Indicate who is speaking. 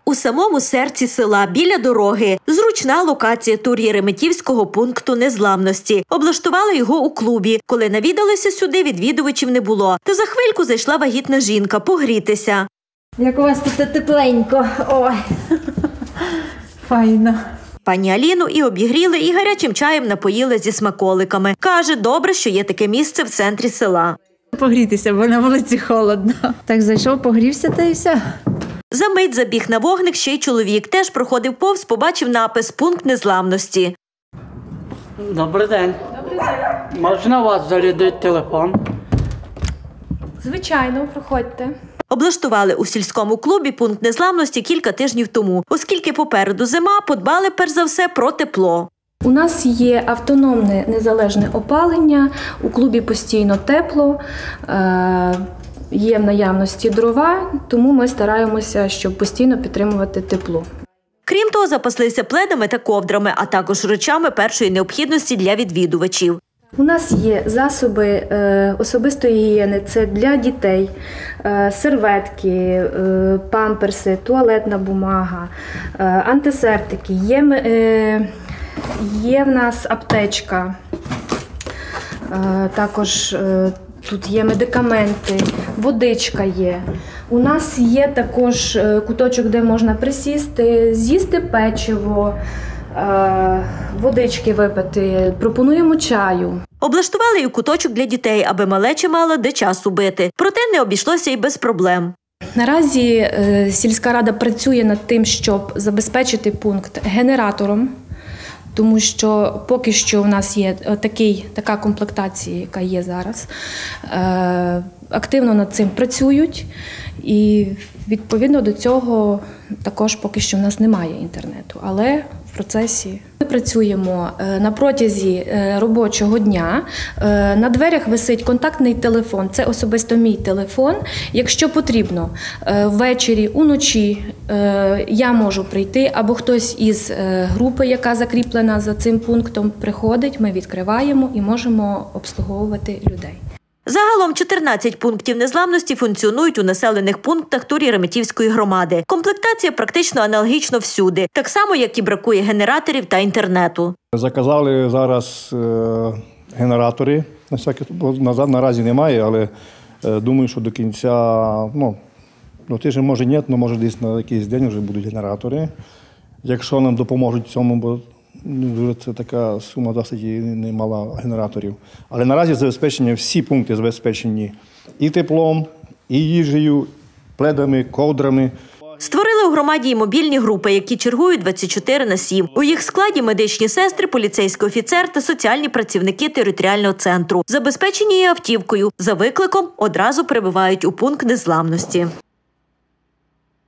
Speaker 1: У самому серці села, біля дороги. Зручна локація Тур'єреметівського пункту незламності. Облаштували його у клубі. Коли навідалися сюди, відвідувачів не було. То за хвильку зайшла вагітна жінка погрітися.
Speaker 2: Як у вас тут тепленько. Ой, файно.
Speaker 1: Пані Аліну і обігріли, і гарячим чаєм напоїли зі смаколиками. Каже, добре, що є таке місце в центрі села.
Speaker 2: Погрітися, бо на вулиці холодно. Так зайшов, погрівся та й все.
Speaker 1: Замить забіг на вогник ще й чоловік. Теж проходив повз, побачив напис «Пункт незламності».
Speaker 3: Добрий день.
Speaker 4: Добрий день.
Speaker 3: Можна у вас зарядити телефон?
Speaker 4: Звичайно, проходьте.
Speaker 1: Облаштували у сільському клубі пункт незламності кілька тижнів тому. Оскільки попереду зима, подбали перш за все про тепло.
Speaker 4: У нас є автономне незалежне опалення, у клубі постійно тепло, є в наявності дрова, тому ми стараємося, щоб постійно підтримувати тепло.
Speaker 1: Крім того, запаслися пледами та ковдрами, а також речами першої необхідності для відвідувачів.
Speaker 4: У нас є засоби особистої гігієни, це для дітей, серветки, памперси, туалетна бумага, антисептики, є в нас аптечка, також тут є медикаменти, водичка є. У нас є також куточок, де можна присісти, з'їсти печиво, водички випити, пропонуємо чаю.
Speaker 1: Облаштували і куточок для дітей, аби малеча мала де час убити. Проте не обійшлося й без проблем.
Speaker 4: Наразі сільська рада працює над тим, щоб забезпечити пункт генератором, тому що поки що у нас є така комплектація, яка є зараз. Активно над цим працюють і відповідно до цього також поки що в нас немає інтернету, але в процесі. Ми працюємо на протязі робочого дня. На дверях висить контактний телефон, це особисто мій телефон. Якщо потрібно, ввечері, уночі я можу прийти, або хтось із групи, яка закріплена за цим пунктом, приходить, ми відкриваємо і можемо обслуговувати людей.
Speaker 1: Загалом 14 пунктів незламності функціонують у населених пунктах Тур'єреметівської громади. Комплектація практично аналогічна всюди, так само, як і бракує генераторів та інтернету.
Speaker 5: Заказали зараз генератори, наразі немає, але думаю, що до кінця, до тижня може ні, але може десь на якийсь день вже будуть генератори. Якщо нам допоможуть в цьому, бо це така сума досить немала генераторів. Але наразі забезпечені, всі пункти забезпечені і теплом, і їжею, пледами, ковдрами.
Speaker 1: Створили у громаді й мобільні групи, які чергують 24/7. У їх складі медичні сестри, поліцейський офіцер та соціальні працівники територіального центру. Забезпечені і автівкою. За викликом одразу прибувають у пункт незламності.